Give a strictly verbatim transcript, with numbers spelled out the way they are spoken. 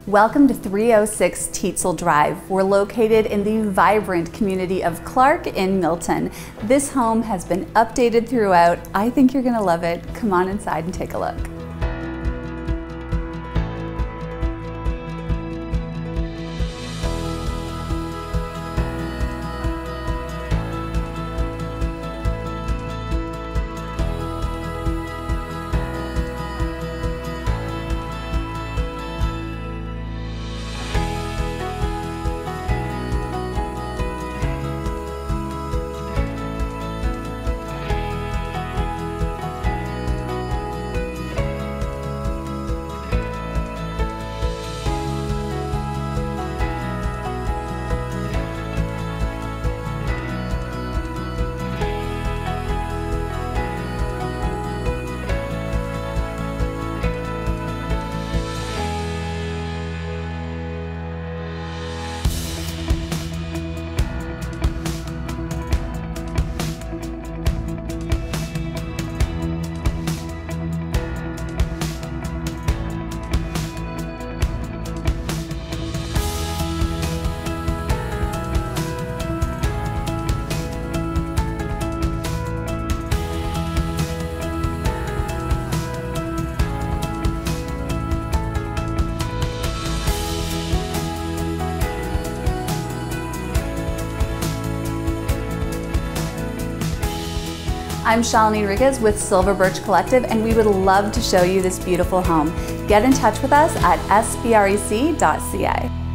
Welcome to three oh six Teetzel Drive. We're located in the vibrant community of Clarke in Milton. This home has been updated throughout. I think you're gonna love it. Come on inside and take a look. I'm Shaleni Henriquez with Silver Birch Collective, and we would love to show you this beautiful home. Get in touch with us at s b r e c dot c a.